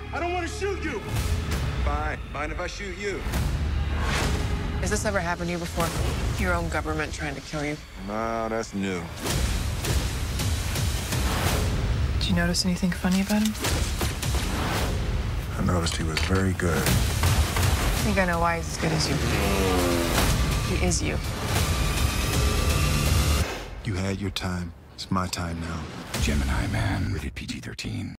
I don't want to shoot you. Fine. Mind if I shoot you? Has this ever happened to you before? Your own government trying to kill you? No, that's new. Did you notice anything funny about him? I noticed he was very good. I think I know why he's as good as you. He is you. You had your time. It's my time now. Gemini Man, rated PG-13.